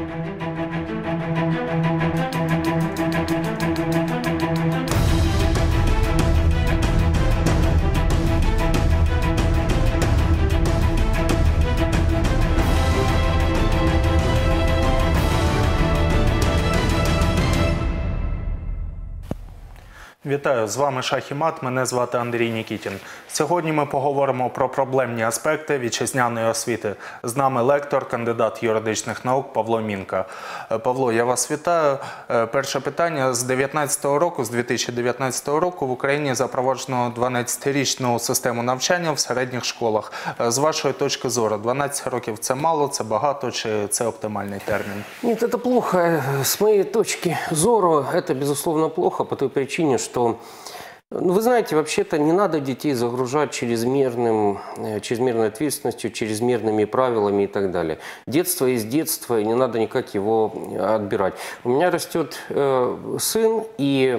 Вітаю, з вами Шах і Мат, мене звати Андрій Нікітін. Сьогодні ми поговоримо про проблемні аспекти вітчизняної освіти. З нами лектор, кандидат юридичних наук Павло Мінка. Павло, я вас вітаю. Перше питання. З 2019 року в Україні запроваджено 12-річну систему навчання в середніх школах. З вашої точки зору, 12 років – це мало, це багато, чи це оптимальний термін? Нет, это плохо. С моей точки зрения, это, безусловно, плохо по той причине, что, вы знаете, вообще-то не надо детей загружать чрезмерной ответственностью, чрезмерными правилами и так далее. Детство есть детство, и не надо никак его отбирать. У меня растет сын, и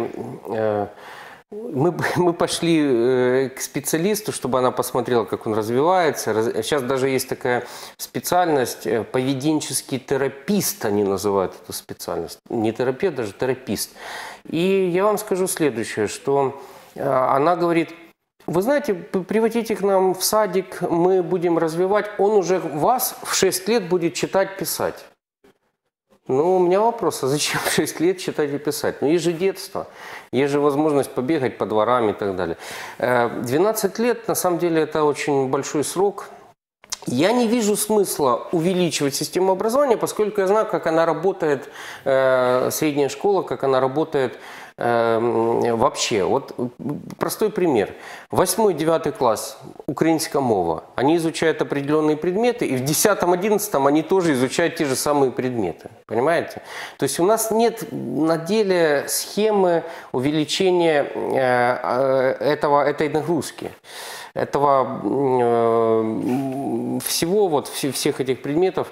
мы пошли к специалисту, чтобы она посмотрела, как он развивается. Сейчас даже есть такая специальность, поведенческий терапист, они называют эту специальность. Не терапевт, даже терапист. И я вам скажу следующее, что она говорит: вы знаете, приводите к нам в садик, мы будем развивать, он уже вас в 6 лет будет читать, писать. Ну, у меня вопрос, а зачем в 6 лет читать и писать? Ну, есть же детство, есть же возможность побегать по дворам и так далее. 12 лет, на самом деле, это очень большой срок. Я не вижу смысла увеличивать систему образования, поскольку я знаю, как она работает, средняя школа, как она работает вообще. Вот простой пример. 8-9 класс, украинская мова. Они изучают определенные предметы, и в 10-11 они тоже изучают те же самые предметы. Понимаете? То есть у нас нет на деле схемы увеличения этой нагрузки. Этого всего, вот всех этих предметов,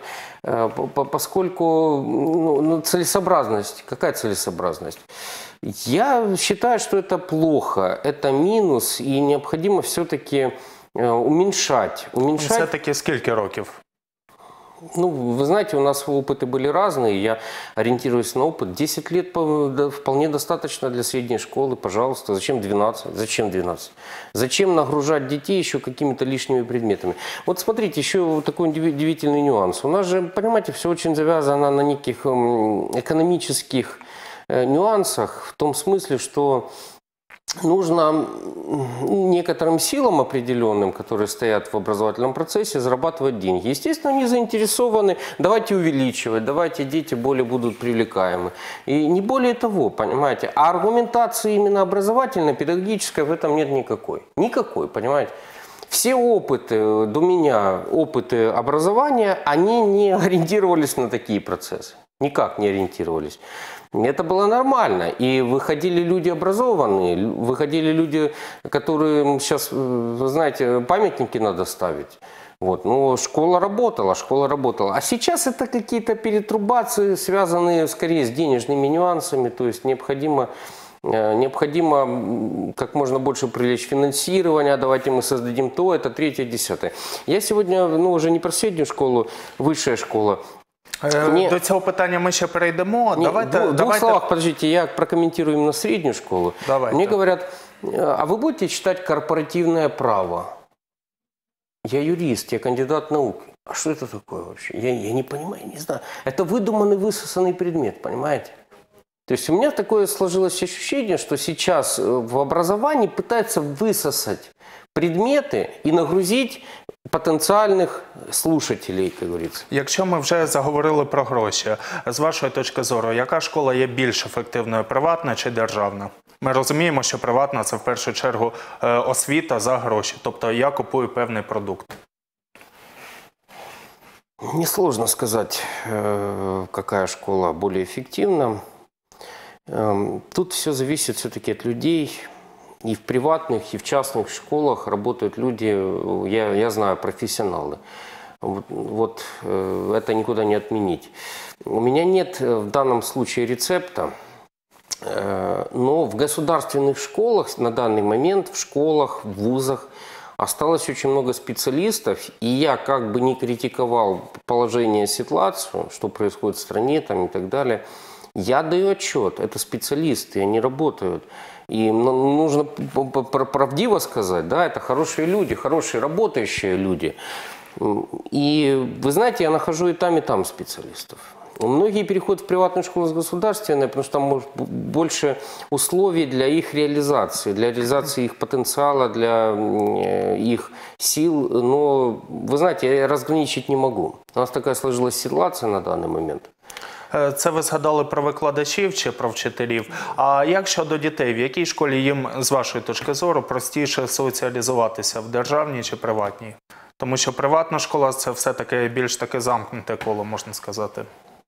поскольку целесообразность, какая целесообразность? Я считаю, что это плохо, это минус, и необходимо все-таки уменьшать. Все-таки скільки років? Ну, вы знаете, у нас опыты были разные, я ориентируюсь на опыт. 10 лет вполне достаточно для средней школы, пожалуйста. Зачем 12? Зачем 12? Зачем нагружать детей еще какими-то лишними предметами? Вот смотрите, еще такой удивительный нюанс. У нас же, понимаете, все очень завязано на неких экономических нюансах, в том смысле, что нужно некоторым силам определенным, которые стоят в образовательном процессе, зарабатывать деньги. Естественно, они заинтересованы, давайте увеличивать, давайте дети более будут привлекаемы. И не более того, понимаете. А аргументации именно образовательной, педагогической в этом нет никакой. Никакой, понимаете. Все опыты до меня, опыты образования, они не ориентировались на такие процессы. Никак не ориентировались. Это было нормально. И выходили люди образованные, выходили люди, которым сейчас, вы знаете, памятники надо ставить. Вот. Ну, школа работала, школа работала. А сейчас это какие-то перетрубации, связанные скорее с денежными нюансами. То есть необходимо как можно больше привлечь финансирования, давайте мы создадим то, это, третье, десятое. Я сегодня, уже не про среднюю школу, высшая школа. До цього питання ми ще перейдемо. В двух словах, подождите, я прокомментирую именно среднюю школу. Давайте. Мне говорят, а вы будете читать корпоративное право? Я юрист, я кандидат наук. А что это такое вообще? Я не понимаю, не знаю. Это выдуманный, высосанный предмет, понимаете? То есть у меня такое сложилось ощущение, что сейчас в образовании пытаются высосать предмети і нагрузити потенціальних слушателей, як говориться. Якщо ми вже заговорили про гроші, з вашої точки зору, яка школа є більш ефективною, приватна чи державна? Ми розуміємо, що приватна – це в першу чергу освіта за гроші, тобто я купую певний продукт. Несложно сказать, какая школа более эффективна. Тут все зависит все-таки от людей. И в приватных, и в частных школах работают люди, я знаю, профессионалы. Вот это никуда не отменить. У меня нет в данном случае рецепта, но в государственных школах на данный момент, в школах, в вузах, Осталось очень много специалистов, и я как бы не критиковал положение, ситуацию, что происходит в стране там, и так далее, я даю отчет, это специалисты, они работают. И нужно правдиво сказать, да, это хорошие люди, хорошие работающие люди. И вы знаете, я нахожу и там специалистов. Многие переходят в приватную школу с государственной, потому что там может больше условий для их реализации их потенциала, для их сил. Но, вы знаете, я разграничить не могу. У нас такая сложилась ситуация на данный момент. Це ви згадали про викладачів чи про вчителів. А як щодо дітей? В якій школі їм, з вашої точки зору, простіше соціалізуватися? В державній чи приватній? Тому що приватна школа – це все-таки більш таке замкнуте коло, можна сказати.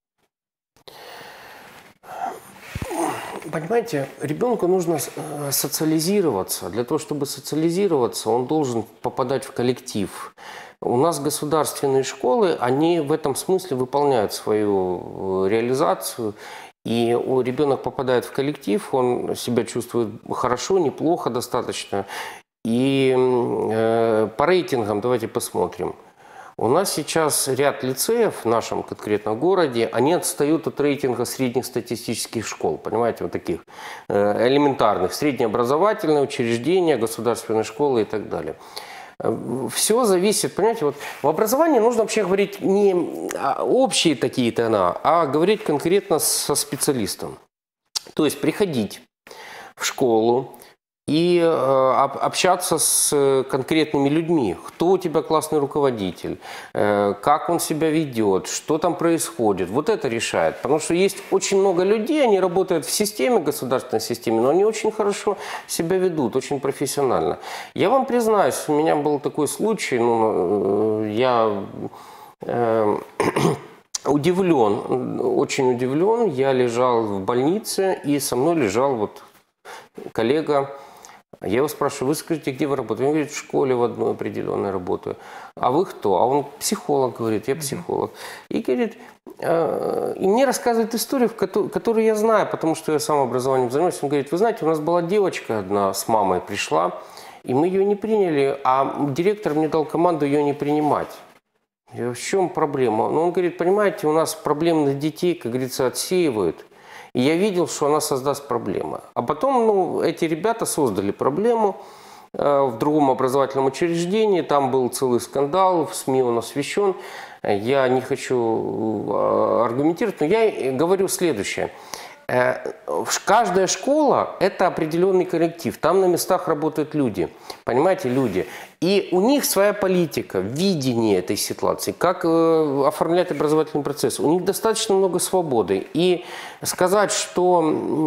Понимаете, ребенку нужно социализироваться. Для того, чтобы социализироваться, он должен попадать в коллектив. У нас государственные школы, они в этом смысле выполняют свою реализацию. И ребенок попадает в коллектив, он себя чувствует хорошо, неплохо достаточно. И по рейтингам давайте посмотрим. У нас сейчас ряд лицеев в нашем конкретно городе, они отстают от рейтинга средних статистических школ, понимаете, вот таких элементарных, среднеобразовательные учреждения, государственные школы и так далее. Все зависит, понимаете, вот в образовании нужно вообще говорить не общие такие тона, а говорить конкретно со специалистом. То есть приходить в школу и общаться с конкретными людьми. Кто у тебя классный руководитель, как он себя ведет, что там происходит. Вот это решает. Потому что есть очень много людей, они работают в системе, государственной системе, но они очень хорошо себя ведут, очень профессионально. Я вам признаюсь, у меня был такой случай, я удивлен, очень удивлен. Я лежал в больнице, и со мной лежал вот коллега. Я его спрашиваю, вы скажите, где вы работаете? Он говорит, в школе в одной определенной работаю. А вы кто? А он психолог, говорит, я психолог. И говорит, и мне рассказывает историю, которую я знаю, потому что я сам образованием занимаюсь. Он говорит, вы знаете, у нас была девочка одна с мамой пришла, и мы ее не приняли, а директор мне дал команду ее не принимать. Я говорю, в чем проблема? Ну, он говорит, понимаете, у нас проблемных детей, как говорится, отсеивают. И я видел, что она создаст проблемы. А потом эти ребята создали проблему в другом образовательном учреждении. Там был целый скандал, в СМИ он освещен. Я не хочу аргументировать, но я говорю следующее. Каждая школа – это определенный коллектив. Там на местах работают люди. Понимаете, люди. И у них своя политика, видение этой ситуации, как оформлять образовательный процесс. У них достаточно много свободы. И сказать, что,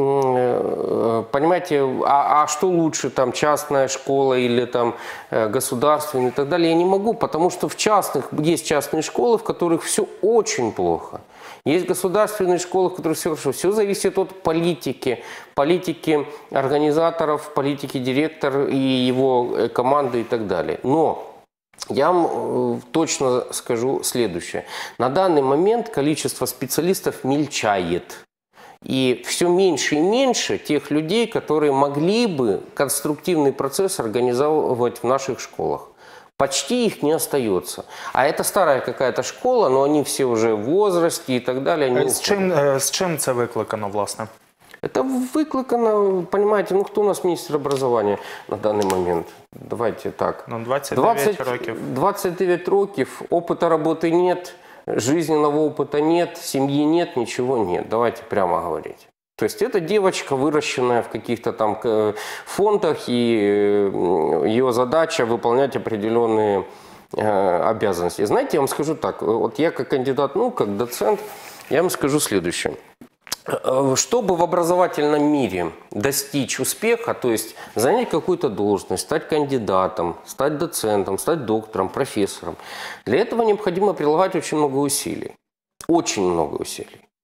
понимаете, а что лучше, там, частная школа или там, государственная и так далее, я не могу, потому что есть частные школы, в которых все очень плохо. Есть государственные школы, в которых все хорошо. Все зависит от политики организаторов, политики директора и его команды и так далее. Но я вам точно скажу следующее. На данный момент количество специалистов мельчает. И все меньше и меньше тех людей, которые могли бы конструктивный процесс организовывать в наших школах. Почти их не остается. А это старая какая-то школа, но они все уже в возрасте и так далее. З чим це викликано, власне? Это выкликано, понимаете, кто у нас министр образования на данный момент? Давайте так. 29 років. 29 років, опыта работы нет, жизненного опыта нет, семьи нет, ничего нет. Давайте прямо говорить. То есть это девочка, выращенная в каких-то там фондах, и ее задача выполнять определенные обязанности. Знаете, я вам скажу так, вот я как кандидат наук, как доцент, я вам скажу следующее. Чтобы в образовательном мире достичь успеха, то есть занять какую-то должность, стать кандидатом, стать доцентом, стать доктором, профессором, для этого необходимо прилагать очень много усилий. Очень много усилий.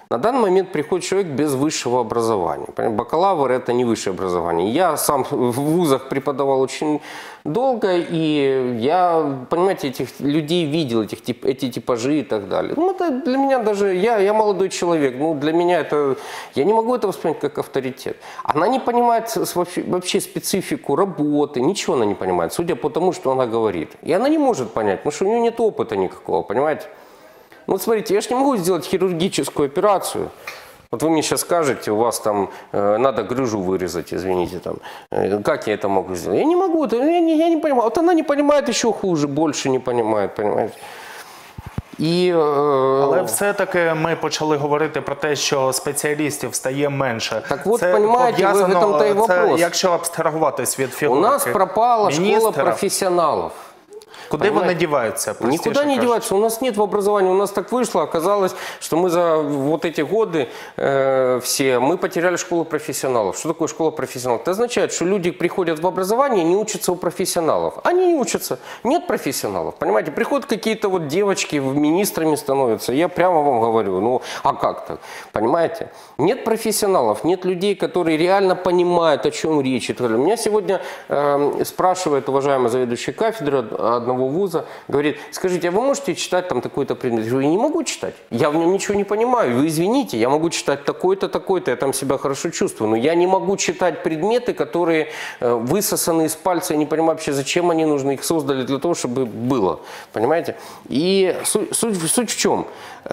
На данный момент приходит человек без высшего образования. Бакалавр – это не высшее образование. Я сам в вузах преподавал очень долго, и я, понимаете, этих людей видел, эти типажи и так далее. Ну, это для меня даже, я молодой человек, ну, для меня это, я не могу это воспринять как авторитет. Она не понимает вообще специфику работы, ничего она не понимает, судя по тому, что она говорит. И она не может понять, потому что у нее нет опыта никакого, понимаете? Ну, вот смотрите, я же не могу сделать хирургическую операцию. Вот вы мне сейчас скажете, у вас там надо грыжу вырезать, извините, там, как я это могу сделать? Я не могу, я не понимаю. Вот она не понимает еще хуже, больше не понимает, понимаете? Але все-таки ми почали говорити про те, що спеціалістів стає менше. Так вот, понимаете, в этом-то и вопрос. Якщо абстрагуватись від фігурки У нас пропала школа профессионалов. Куди вони діваються? Никуда не деваются. У нас нет в образовании. У нас так вышло. Оказалось, что мы за вот эти годы все, мы потеряли школу профессионалов. Что такое школа профессионалов? Это означает, что люди приходят в образование и не учатся у профессионалов. Они не учатся. Нет профессионалов. Понимаете, приходят какие-то вот девочки, министрами становятся. Я прямо вам говорю, ну а как так? Понимаете? Нет профессионалов, нет людей, которые реально понимают, о чем речь. Меня сегодня спрашивает уважаемый заведующий кафедры одного вуза, говорит, скажите, а вы можете читать там такой-то предмет? Я говорю, я не могу читать, я в нем ничего не понимаю, вы извините, я могу читать такой-то, такой-то, я там себя хорошо чувствую, но я не могу читать предметы, которые высосаны из пальца, я не понимаю вообще, зачем они нужны, их создали для того, чтобы было, понимаете? И суть в чем?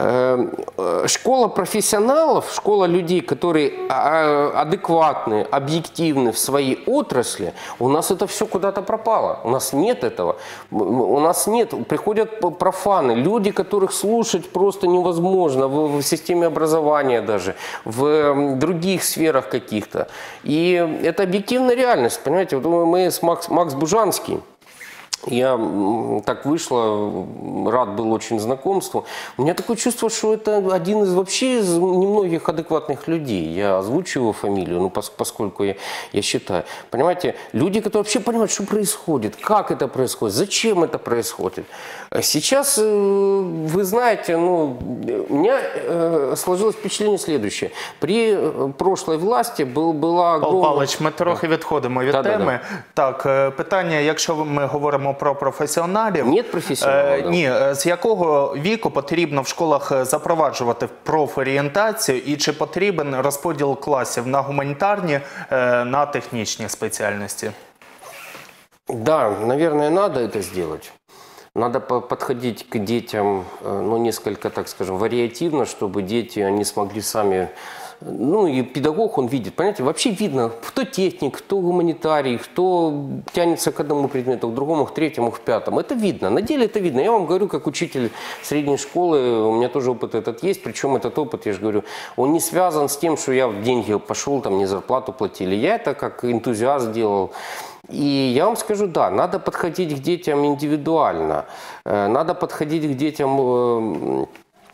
Школа профессионалов, школа людей, которые адекватны, объективны в своей отрасли, у нас это все куда-то пропало. У нас нет этого. У нас нет. Приходят профаны, люди, которых слушать просто невозможно в системе образования даже, в других сферах каких-то. И это объективная реальность. Понимаете, вот мы с Макс Бужанский, я так вышло, рад был очень знакомству. У меня такое чувство, что это один из вообще из немногих адекватных людей. Я озвучу его фамилию, ну, поскольку я считаю. Понимаете, люди, которые вообще понимают, что происходит, как это происходит, зачем это происходит. Сейчас, вы знаете, ну, у меня сложилось впечатление следующее. При прошлой власти была Павло Павлович, ми трохи відходимо від теми. Так, питання, якщо ми говоримо про професіоналів. Нет професіоналів. Ні, з якого віку потрібно в школах запроваджувати профорієнтацію і чи потрібен розподіл класів на гуманітарні, на технічні спеціальності? Да, наверное, надо это сделать. Надо подходить к детям, ну, несколько, так скажем, вариативно, чтобы дети, они смогли сами... Ну, и педагог, он видит, понимаете, вообще видно, кто техник, кто гуманитарий, кто тянется к одному предмету, к другому, к третьему, к пятому. Это видно, на деле это видно. Я вам говорю, как учитель средней школы, у меня тоже опыт этот есть, причем этот опыт, я же говорю, он не связан с тем, что я в деньги пошел, там, мне зарплату платили. Я это как энтузиаст делал. И я вам скажу, да, надо подходить к детям индивидуально, надо подходить к детям...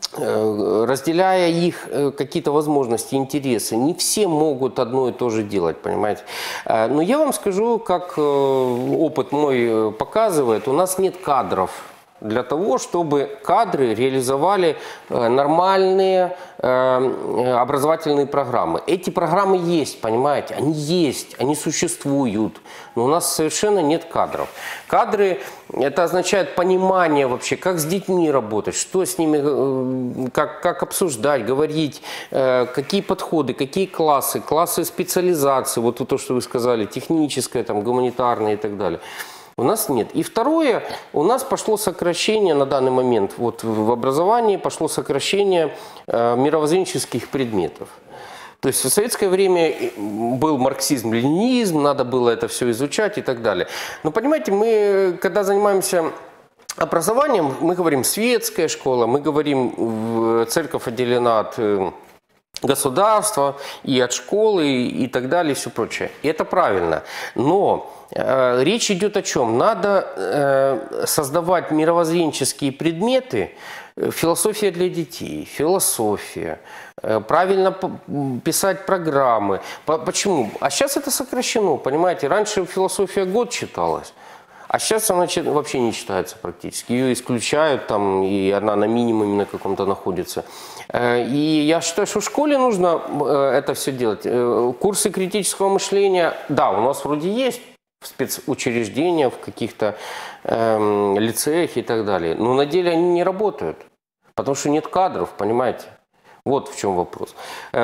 разделяя их какие-то возможности, интересы. Не все могут одно и то же делать, понимаете. Но я вам скажу, как опыт мой показывает, у нас нет кадров для того, чтобы кадры реализовали нормальные образовательные программы. Эти программы есть, понимаете, они существуют, но у нас совершенно нет кадров. Кадры – это означает понимание вообще, как с детьми работать, что с ними, как обсуждать, говорить, какие подходы, какие классы специализации, вот то, что вы сказали, техническое, там, гуманитарное и так далее. У нас нет. И второе, у нас пошло сокращение на данный момент, вот в образовании пошло сокращение мировоззренческих предметов. То есть в советское время был марксизм, ленинизм, надо было это все изучать и так далее. Но понимаете, мы, когда занимаемся образованием, мы говорим светская школа, мы говорим, церковь отделена от государства и от школы и так далее и все прочее. И это правильно. Но речь идет о чем? Надо создавать мировоззренческие предметы, философия для детей, философия, правильно писать программы. Почему? А сейчас это сокращено, понимаете? Раньше философия год читалась. А сейчас она вообще не читается практически. Ее исключают там, и она на минимуме на каком-то находится. И я считаю, что в школе нужно это все делать. Курсы критического мышления, да, у нас вроде есть в спецучреждениях, в каких-то лицеях и так далее. Но на деле они не работают, потому что нет кадров, понимаете? Вот в чем вопрос.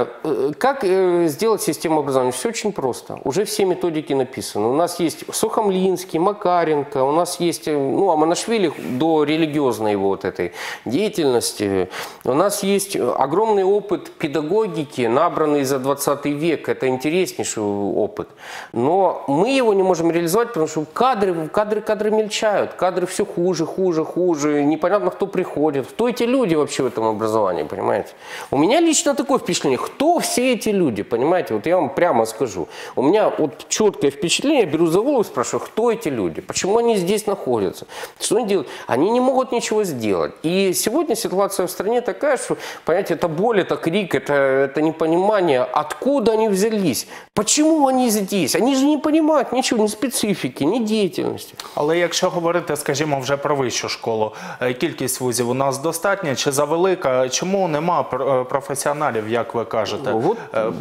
Как сделать систему образования? Все очень просто. Уже все методики написаны. У нас есть Сухомлинский, Макаренко, у нас есть, ну, Аманашвили до религиозной его вот этой деятельности. У нас есть огромный опыт педагогики, набранный за 20 век. Это интереснейший опыт. Но мы его не можем реализовать, потому что кадры мельчают. Кадры все хуже. Непонятно, кто приходит. Кто эти люди вообще в этом образовании, понимаете? У меня лично такое впечатление, кто все эти люди, понимаете, вот я вам прямо скажу. У меня вот четкое впечатление, я беру за голову и спрашиваю, кто эти люди, почему они здесь находятся, что они делают. Они не могут ничего сделать. И сегодня ситуация в стране такая, что, понимаете, это боль, это крик, это непонимание, откуда они взялись, почему они здесь. Они же не понимають нічого, ні специфіки, ні діяльності. Але якщо говорити, скажімо, вже про вищу школу, кількість вузів у нас достатня чи завелика? Чому нема професіоналів, як ви кажете? Вот,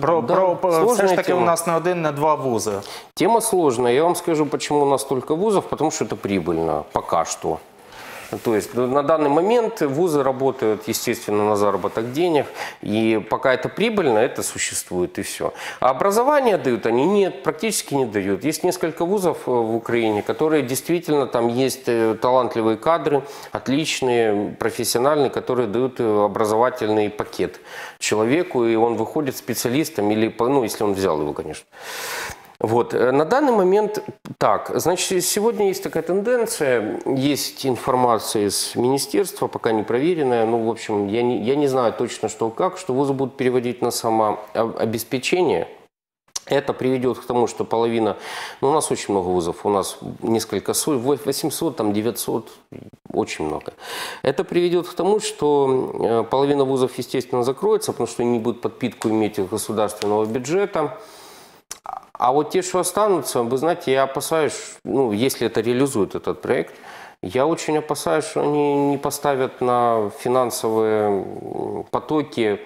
Все ж таки тема. у нас не один, не два вузи. Тема сложная. Я вам скажу, почему у нас столько вузов. Потому что это прибыльно пока что. То есть на данный момент вузы работают, естественно, на заработок денег. И пока это прибыльно, это существует и все. А образование дают они? Нет, практически не дают. Есть несколько вузов в Украине, которые действительно, там есть талантливые кадры, отличные, профессиональные, которые дают образовательный пакет человеку, и он выходит специалистом, или, ну, если он взял его, конечно. Вот. На данный момент так. Значит, сегодня есть такая тенденция, есть информация из министерства, пока не проверенная. Ну, в общем, я не знаю точно, что как, что вузы будут переводить на самообеспечение. Это приведет к тому, что половина, ну, у нас очень много вузов, у нас несколько 800, там 900, очень много. Это приведет к тому, что половина вузов, естественно, закроется, потому что они не будут подпитку иметь из государственного бюджета. А вот те, что останутся, вы знаете, я опасаюсь, ну, если это реализует этот проект, я очень опасаюсь, что они не поставят на финансовые потоки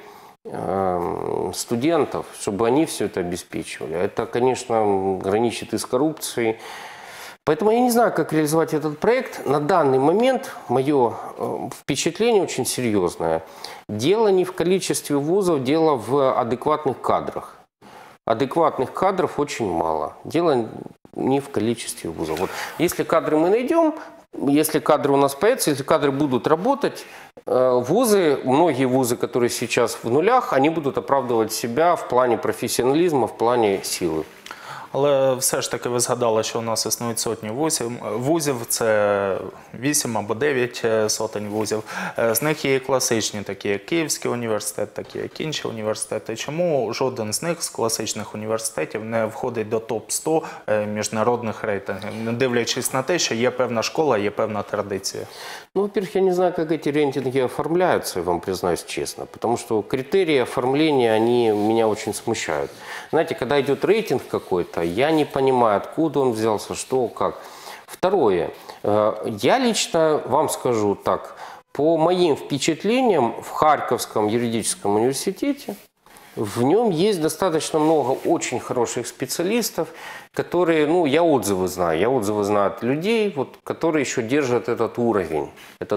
студентов, чтобы они все это обеспечивали. Это, конечно, граничит и с коррупцией. Поэтому я не знаю, как реализовать этот проект. На данный момент мое впечатление очень серьезное. Дело не в количестве вузов, дело в адекватных кадрах. Адекватных кадров очень мало. Дело не в количестве вузов. Вот если кадры мы найдем, если кадры у нас появятся, если кадры будут работать, вузы, многие вузы, которые сейчас в нулях, они будут оправдывать себя в плане профессионализма, в плане силы. Але все ж таки ви згадали, що у нас існують сотні вузів, це 8 або 9 сотень вузів. З них є і класичні, такі як Київський університет, такі як інші університети. Чому жоден з них, з класичних університетів, не входить до топ-100 міжнародних рейтингів, не дивлячись на те, що є певна школа, є певна традиція? Ну, во-первых, я не знаю, как эти рейтинги оформляются, я вам признаюсь честно, потому что критерии оформления, они меня очень смущают. Знаете, когда идет рейтинг какой-то, я не понимаю, откуда он взялся, что, как. Второе. Я лично вам скажу так, по моим впечатлениям, в Харьковском юридическом университете в нем есть достаточно много очень хороших специалистов, которые, ну, я отзывы знаю от людей, вот, которые еще держат этот уровень.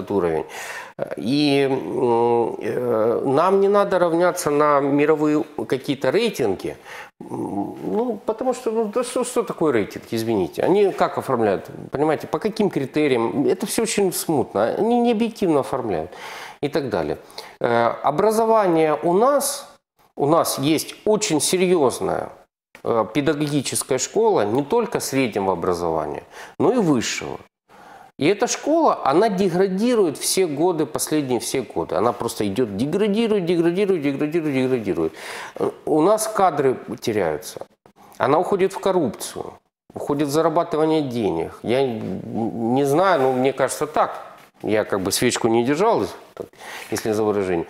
И нам не надо равняться на мировые какие-то рейтинги, ну, потому что, ну, да что такое рейтинг, извините, они как оформляют, понимаете, по каким критериям, это все очень смутно, они не объективно оформляют и так далее. Образование у нас есть очень серьезная педагогическая школа не только среднего образования, но и высшего. И эта школа, она деградирует все годы, последние все годы. Она просто идет, деградирует. У нас кадры теряются. Она уходит в коррупцию, уходит в зарабатывание денег. Я не знаю, но мне кажется так. Я как бы свечку не держал, если за выражение.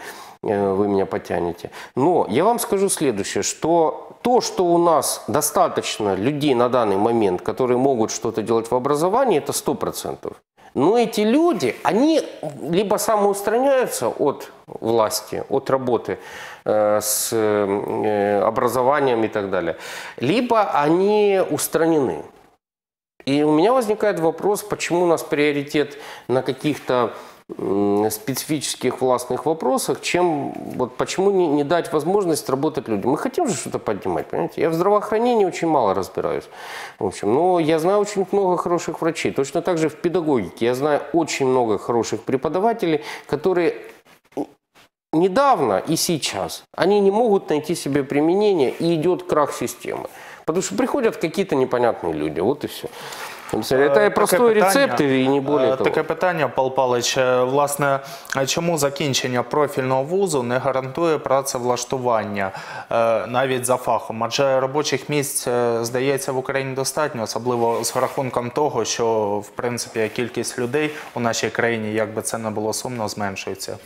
вы меня потянете. Но я вам скажу следующее, что то, что у нас достаточно людей на данный момент, которые могут что-то делать в образовании, это 100%. Но эти люди, они либо самоустраняются от власти, от работы с образованием и так далее, либо они устранены. И у меня возникает вопрос, почему у нас приоритет на каких-то специфических властных вопросах, чем вот почему не дать возможность работать людям. Мы хотим же что-то поднимать, понимаете? Я в здравоохранении очень мало разбираюсь, в общем, но я знаю очень много хороших врачей. Точно так же в педагогике я знаю очень много хороших преподавателей, которые недавно и сейчас они не могут найти себе применение, и идет крах системы, потому что приходят какие-то непонятные люди, вот и все. Це простой рецепт і не більше того. Таке питання, Павло Павлович, власне, чому закінчення профільного вузу не гарантує працевлаштування навіть за фахом? Адже робочих місць, здається, в Україні достатньо, особливо з рахунком того, що, в принципі, кількість людей у нашій країні, як би це не було сумно, зменшується.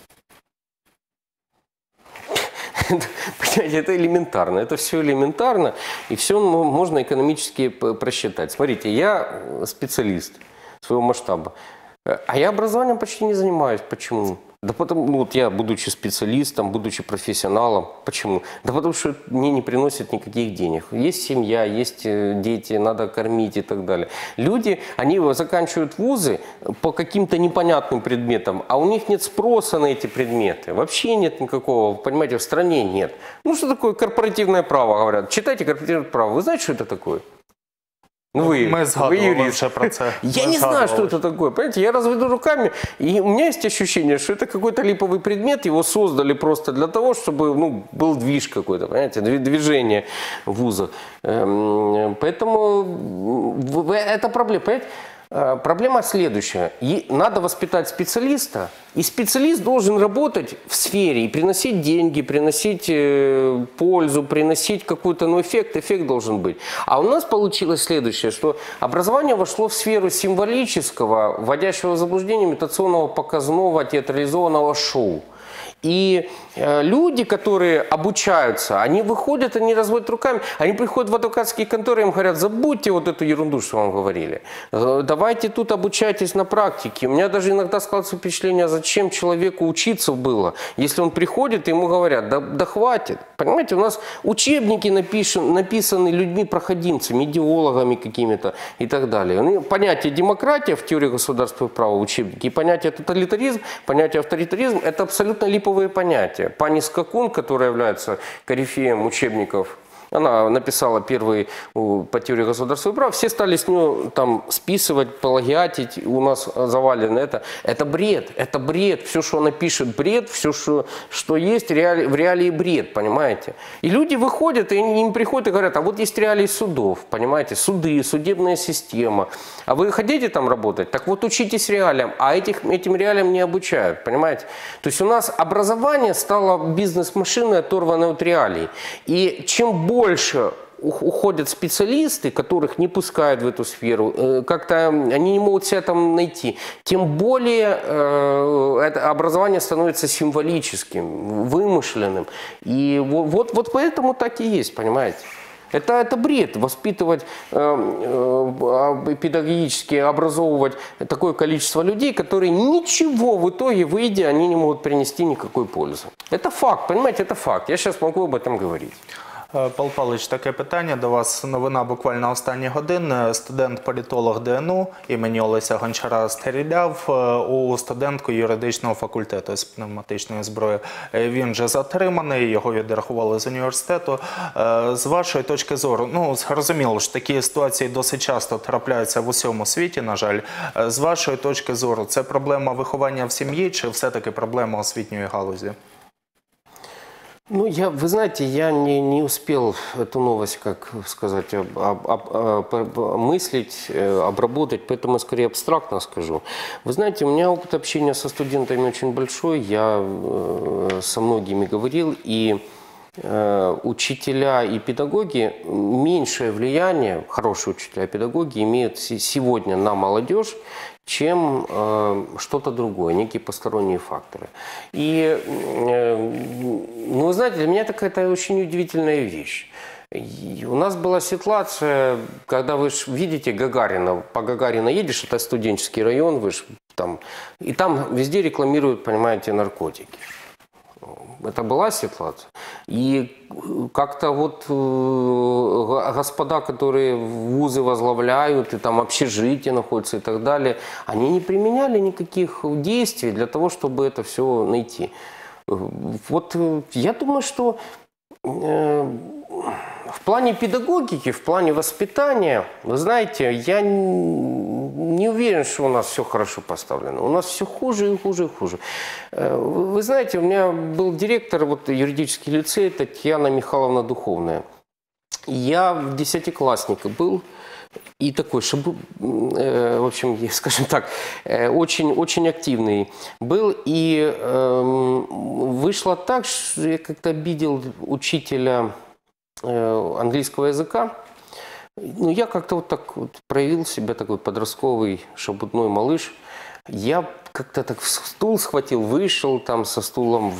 Понимаете, это элементарно, это все элементарно, и все можно экономически просчитать. Смотрите, я специалист своего масштаба, а я образованием почти не занимаюсь. Почему? Да потому, ну, вот я, будучи специалистом, будучи профессионалом, почему? Да потому что мне не приносит никаких денег. Есть семья, есть дети, надо кормить и так далее. Люди, они заканчивают вузы по каким-то непонятным предметам, а у них нет спроса на эти предметы. Вообще нет никакого, понимаете, в стране нет. Ну, что такое корпоративное право, говорят. Читайте корпоративное право. Вы знаете, что это такое? Ну, вы юрист. Про це. Я не знаю, что это такое. Понимаете, я разведу руками, и у меня есть ощущение, что это какой-то липовый предмет, его создали просто для того, чтобы, ну, был движ какой-то, понимаете, движение вуза. Поэтому это проблема, понимаете? Проблема следующая. Надо воспитать специалиста, и специалист должен работать в сфере и приносить деньги, приносить пользу, приносить какой-то эффект. Эффект должен быть. А у нас получилось следующее, что образование вошло в сферу символического, вводящего в заблуждение, имитационного, показного, театрализованного шоу. И люди, которые обучаются, они выходят, они разводят руками, они приходят в адвокатские конторы, им говорят: забудьте вот эту ерунду, что вам говорили, давайте тут обучайтесь на практике. У меня даже иногда складывается впечатление, зачем человеку учиться было, если он приходит и ему говорят: да хватит. Понимаете, у нас учебники написаны людьми-проходимцами, идеологами какими-то и так далее. Понятие демократия в теории государства и права учебники, и понятие тоталитаризм, понятие авторитаризм – это абсолютно липовые понятия. Пани Скакун, которая является корифеем учебников, она написала первый по теории государства и права, все стали с нее там списывать, плагиатить, у нас завалено это. Это бред, все, что она пишет, бред, все, что есть, в реалии бред, понимаете? И люди выходят, и им приходят и говорят: а вот есть реалии судов, понимаете, суды, судебная система. А вы хотите там работать? Так вот учитесь реалиям, а этим реалиям не обучают, понимаете? То есть у нас образование стало бизнес-машиной, оторванной от реалий. И чем больше уходят специалисты, которых не пускают в эту сферу, как-то они не могут себя там найти, тем более это образование становится символическим, вымышленным. И вот поэтому так и есть, понимаете? Это бред, воспитывать педагогически, образовывать такое количество людей, которые ничего в итоге, выйдя, они не могут принести никакой пользы. Это факт, понимаете, это факт. Я сейчас могу об этом говорить. Павло Павлович, таке питання до вас. Новина буквально останні години. Студент-політолог ДНУ імені Олеся Гончара стріляв у студентку юридичного факультету з пневматичної зброї. Він вже затриманий, його відрахували з університету. З вашої точки зору, ну, зрозуміло, що такі ситуації досить часто трапляються в усьому світі, на жаль. З вашої точки зору, це проблема виховання в сім'ї чи все-таки проблема освітньої галузі? Ну, вы знаете, я не успел эту новость, как сказать, мыслить, обработать, поэтому я скорее абстрактно скажу. Вы знаете, у меня опыт общения со студентами очень большой, я со многими говорил, и учителя и педагоги меньшее влияние, хорошие учителя и педагоги имеют сегодня на молодежь, чем что-то другое, некие посторонние факторы. И, ну, вы знаете, для меня это какая-то очень удивительная вещь. И у нас была ситуация, когда вы ж видите Гагарина, по Гагарина едешь, это студенческий район, вы ж там, и там везде рекламируют, понимаете, наркотики. Это была ситуация. И как-то вот господа, которые вузы возглавляют, и там общежития находятся и так далее, они не применяли никаких действий для того, чтобы это все найти. Вот я думаю, что в плане педагогики, в плане воспитания, вы знаете, я не уверен, что у нас все хорошо поставлено. У нас все хуже и хуже и хуже. Вы знаете, у меня был директор вот, юридический лицей Татьяна Михайловна Духовная. Я в 10-классник был. И такой, чтобы, в общем, скажем так, очень, очень активный был. И вышло так, что я как-то обидел учителя английского языка. Ну, я как-то вот так вот проявил себя, такой подростковый шебутной малыш. Я как-то так стул схватил, вышел там со стулом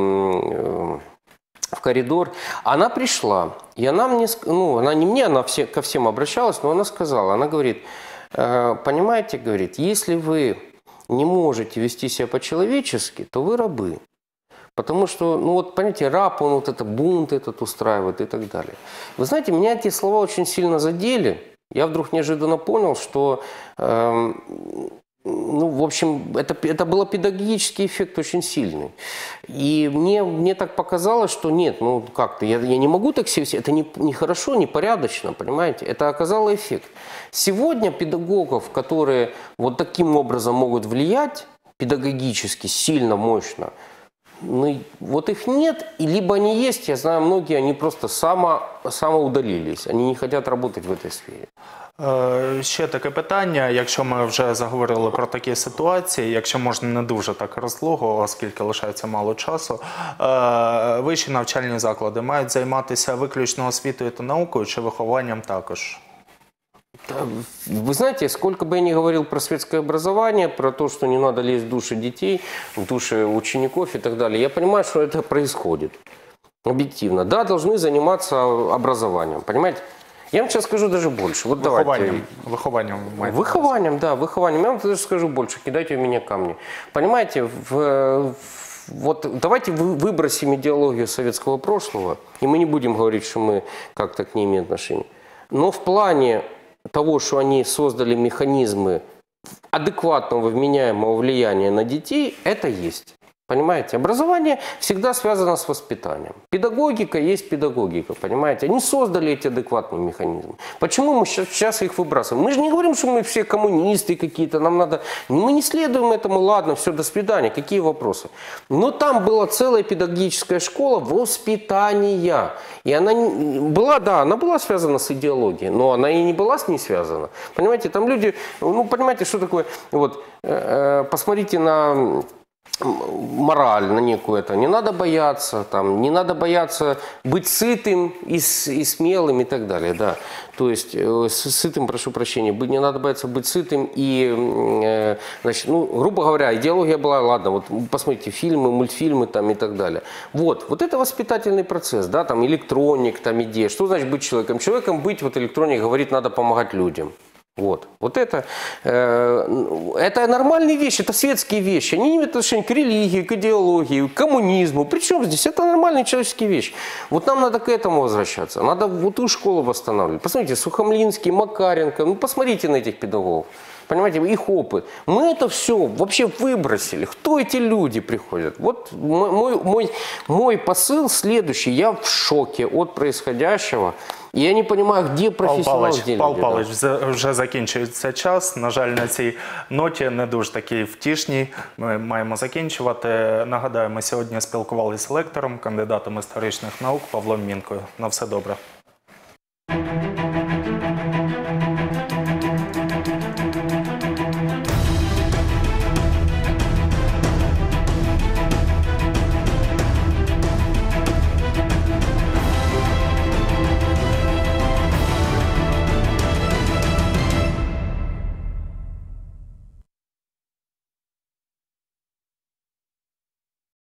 в коридор. Она пришла, и она мне, ну, она не мне, она ко всем обращалась, но она сказала, она говорит, понимаете, говорит, если вы не можете вести себя по-человечески, то вы рабы. Потому что, ну вот, понимаете, раб, он вот это бунт этот устраивает и так далее. Вы знаете, меня эти слова очень сильно задели. Я вдруг неожиданно понял, что, ну, в общем, это был педагогический эффект очень сильный. И мне так показалось, что нет, ну как-то, я не могу так себе, это не хорошо, не порядочно, понимаете? Это оказало эффект. Сегодня педагогов, которые вот таким образом могут влиять педагогически, сильно, мощно, ну, вот их нет, и либо они есть, я знаю, многие, они просто самоудалились, они не хотят работать в этой сфере. Ще таке питання, якщо ми вже заговорили про такі ситуації, якщо можна не дуже так розлого, оскільки лишається мало часу, вищі навчальні заклади мають займатися виключно освітою та наукою чи вихованням також? Вы знаете, сколько бы я ни говорил про светское образование, про то, что не надо лезть в души детей, в души учеников и так далее, я понимаю, что это происходит объективно. Да, должны заниматься образованием, понимаете? Я вам сейчас скажу даже больше. Вот Вихованням. Выхованием, да, выхованием. Я вам даже скажу больше, кидайте в меня камни. Понимаете, вот давайте выбросим идеологию советского прошлого, и мы не будем говорить, что мы как-то к ней имеем отношение. Но в плане того, что они создали механизмы адекватного, вменяемого влияния на детей, это есть. Понимаете? Образование всегда связано с воспитанием. Педагогика есть педагогика, понимаете? Они создали эти адекватные механизмы. Почему мы сейчас их выбрасываем? Мы же не говорим, что мы все коммунисты какие-то, нам надо... Мы не следуем этому, ладно, все, до свидания, какие вопросы? Но там была целая педагогическая школа воспитания. И она была, да, она была связана с идеологией, но она и не была с ней связана. Понимаете, там люди... Ну, понимаете, что такое... Вот, посмотрите на... мораль на некую это. Не надо бояться, там, не надо бояться быть сытым и смелым и так далее. Да. То есть сытым, прошу прощения, не надо бояться быть сытым и, значит, ну, грубо говоря, идеология была, ладно, вот посмотрите фильмы, мультфильмы там и так далее. Вот это воспитательный процесс, да, там электроник, там идея. Что значит быть человеком? Человеком быть, вот электроник говорит, надо помогать людям. Вот это нормальные вещи, это светские вещи. Они не имеют отношения к религии, к идеологии, к коммунизму. Причем здесь? Это нормальные человеческие вещи. Вот нам надо к этому возвращаться. Надо вот ту школу восстанавливать. Посмотрите, Сухомлинский, Макаренко. Ну, посмотрите на этих педагогов. Понимаете, их опыт. Мы это все вообще выбросили. Кто эти люди приходят? Вот мой посыл следующий. Я в шоке от происходящего. Я не понимаю, де професіонал, де люди. Павло Павлович, вже закінчується час. На жаль, на цій ноті не дуже такій втішній. Ми маємо закінчувати. Нагадаю, ми сьогодні спілкувалися з лектором, кандидатом історичних наук Павлом Мінкою. На все добре.